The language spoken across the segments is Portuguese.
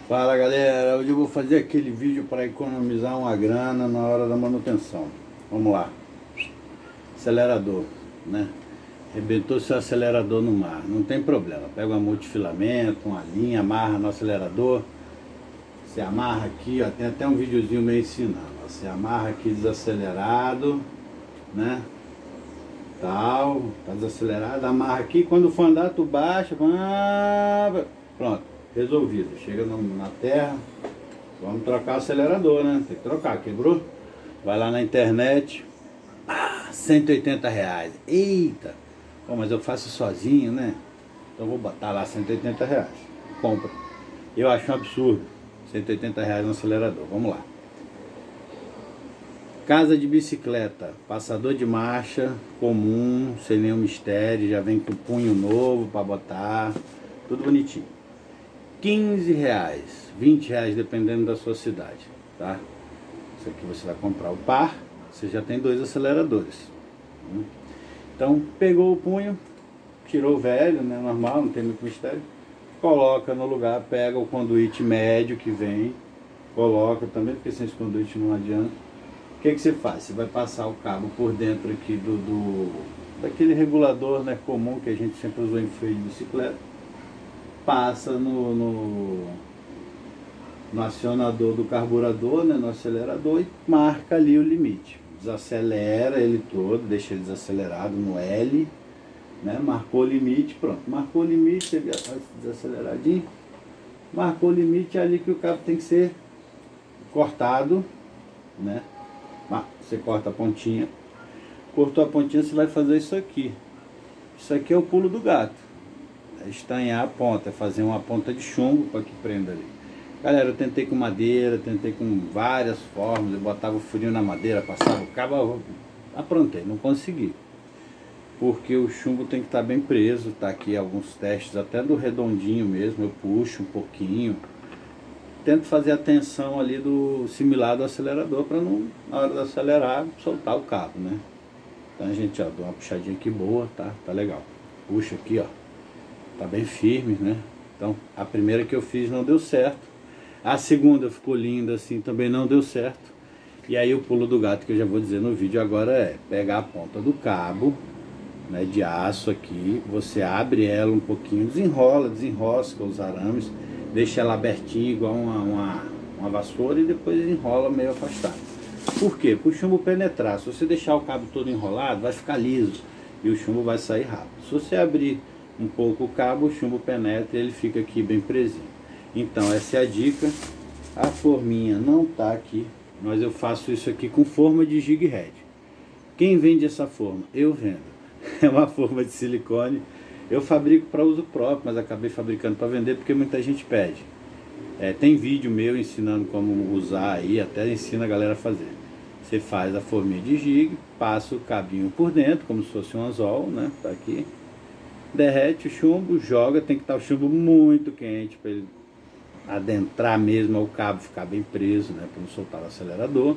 Fala galera, hoje eu vou fazer aquele vídeo para economizar uma grana na hora da manutenção. Vamos lá. Acelerador, né? Arrebentou seu acelerador no mar, não tem problema. Pega uma multifilamento, uma linha, amarra no acelerador. Você amarra aqui, ó, tem até um videozinho meio ensinando. Você amarra aqui desacelerado, né? Tal, tá desacelerado, amarra aqui. Quando for andar, tu baixa, pronto. Resolvido. Chega na terra, vamos trocar o acelerador, né? Tem que trocar, quebrou? Vai lá na internet, R$ 180. Eita! Pô, mas eu faço sozinho, né? Então vou botar lá R$ 180. Compra. Eu acho um absurdo. R$ 180 no acelerador. Vamos lá. Casa de bicicleta, passador de marcha, comum, sem nenhum mistério, já vem com punho novo para botar, tudo bonitinho. R$ 15, R$ 20, dependendo da sua cidade, tá? Isso aqui você vai comprar o par, você já tem 2 aceleradores. Então, pegou o punho, tirou o velho, né, normal, não tem muito mistério. Coloca no lugar, pega o conduíte médio que vem, coloca também, porque sem esse conduíte não adianta. O que você faz? Você vai passar o cabo por dentro aqui daquele regulador, né, comum que a gente sempre usou em freio de bicicleta. Passa no acionador do carburador, né, no acelerador, e marca ali o limite. Desacelera ele todo, deixa ele desacelerado no L, né, marcou o limite, pronto. Marcou o limite, ele faz desaceleradinho. Marcou o limite, é ali que o cabo tem que ser cortado, né. Você corta a pontinha. Cortou a pontinha, você vai fazer isso aqui. Isso aqui é o pulo do gato. É estanhar a ponta, é fazer uma ponta de chumbo para que prenda ali. Galera, eu tentei com madeira, tentei com várias formas, eu botava o furinho na madeira, passava o cabo, aprontei, não consegui. Porque o chumbo tem que estar bem preso, tá aqui alguns testes, até do redondinho mesmo, eu puxo um pouquinho. Tento fazer a tensão ali do similar do acelerador, para não, na hora de acelerar, soltar o cabo, né? Então a gente, ó, dá uma puxadinha aqui boa, tá? Tá legal. Puxa aqui, ó. Tá bem firme, né? Então, a primeira que eu fiz não deu certo. A segunda ficou linda assim, também não deu certo. E aí o pulo do gato que eu já vou dizer no vídeo agora é pegar a ponta do cabo, né, de aço aqui, você abre ela um pouquinho, desenrola, desenrosca os arames, deixa ela abertinha igual uma vassoura e depois enrola meio afastado. Por quê? Para o chumbo penetrar. Se você deixar o cabo todo enrolado, vai ficar liso e o chumbo vai sair rápido. Se você abrir um pouco o cabo, o chumbo penetra e ele fica aqui bem presinho. Então essa é a dica. A forminha não tá aqui, mas eu faço isso aqui com forma de jig head. Quem vende essa forma? Eu vendo. É uma forma de silicone. Eu fabrico para uso próprio, mas acabei fabricando para vender porque muita gente pede. Tem vídeo meu ensinando como usar aí, até ensina a galera a fazer. Você faz a forminha de jig, passa o cabinho por dentro, como se fosse um anzol, né? Tá aqui. Derrete o chumbo, joga, tem que estar o chumbo muito quente para ele adentrar mesmo ao cabo, ficar bem preso, né, para não soltar o acelerador.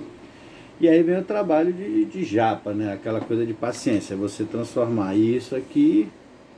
E aí vem o trabalho de japa, né, aquela coisa de paciência, você transformar isso aqui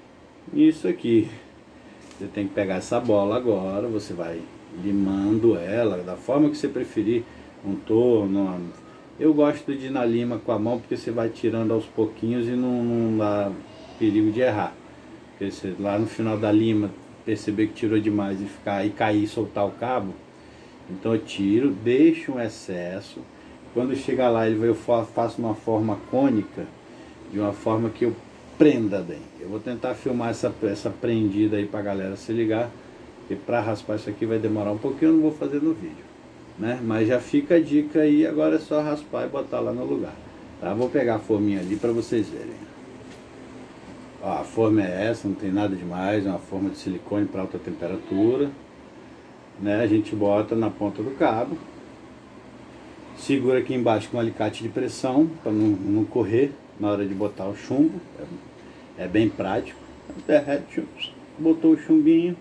nisso aqui. Você tem que pegar essa bola agora, você vai limando ela da forma que você preferir, um torno. Eu gosto de ir na lima com a mão porque você vai tirando aos pouquinhos e não dá perigo de errar. Porque você, lá no final da lima, perceber que tirou demais e cair e soltar o cabo, então eu tiro, deixo um excesso. Quando chegar lá, eu faço uma forma cônica, de uma forma que eu prenda bem. Eu vou tentar filmar essa prendida aí pra galera se ligar, porque para raspar isso aqui vai demorar um pouquinho, eu não vou fazer no vídeo, né? Mas já fica a dica aí, agora é só raspar e botar lá no lugar, tá? Vou pegar a forminha ali para vocês verem. Ó, a forma é essa, não tem nada demais, é uma forma de silicone para alta temperatura, né? A gente bota na ponta do cabo, segura aqui embaixo com um alicate de pressão para não correr na hora de botar o chumbo, é bem prático. Derrete, botou o chumbinho,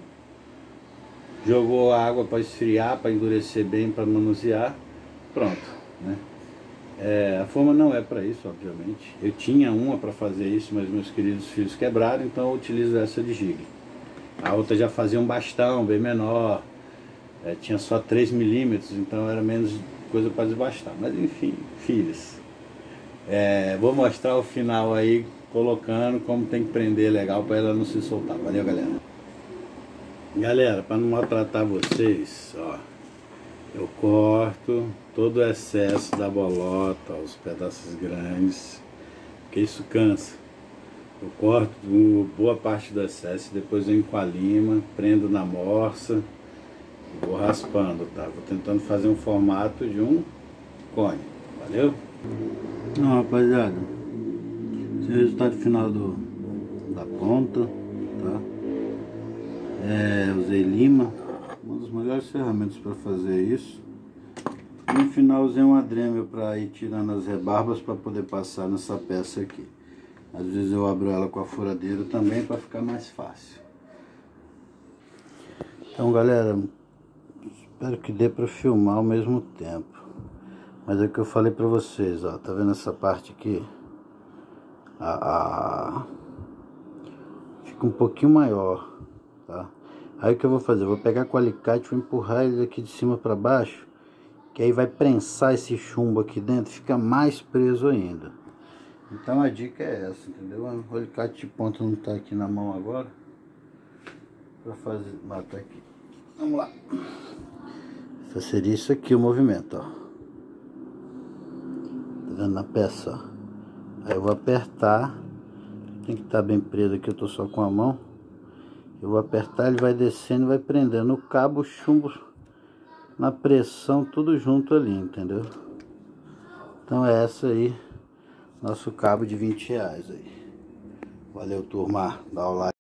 jogou a água para esfriar, para endurecer bem, para manusear, pronto, né? A forma não é para isso, obviamente. Eu tinha uma para fazer isso, mas meus queridos filhos quebraram, então eu utilizo essa de jig. A outra já fazia um bastão bem menor, tinha só 3 milímetros, então era menos coisa para desbastar. Mas enfim, filhos. Vou mostrar o final aí, colocando como tem que prender legal para ela não se soltar. Valeu, galera. Galera, para não maltratar vocês, ó, eu corto todo o excesso da bolota, os pedaços grandes, porque isso cansa. Eu corto boa parte do excesso, depois venho com a lima, prendo na morsa e vou raspando, tá? Vou tentando fazer um formato de um cone, valeu? Então, rapaziada, esse é o resultado final da ponta, tá? Usei lima, uma das melhores ferramentas para fazer isso. E no final usei uma Dremel para ir tirando as rebarbas para poder passar nessa peça aqui. Às vezes eu abro ela com a furadeira também para ficar mais fácil. Então, galera, espero que dê para filmar ao mesmo tempo. Mas é o que eu falei para vocês, ó, tá vendo essa parte aqui? Fica um pouquinho maior, tá? Aí o que eu vou fazer? Eu vou pegar com o alicate e vou empurrar ele aqui de cima para baixo, que aí vai prensar esse chumbo aqui dentro, fica mais preso ainda. Então a dica é essa, entendeu? O alicate de ponta não tá aqui na mão agora para fazer, tá aqui. Vamos lá. Então seria isso aqui o movimento, ó. Tá vendo na peça, ó? Aí eu vou apertar, tem que estar bem preso aqui, eu tô só com a mão. Eu vou apertar, ele vai descendo e vai prendendo o cabo, o chumbo na pressão, tudo junto ali, entendeu? Então é essa aí, nosso cabo de R$20 aí. Valeu, turma, dá o like.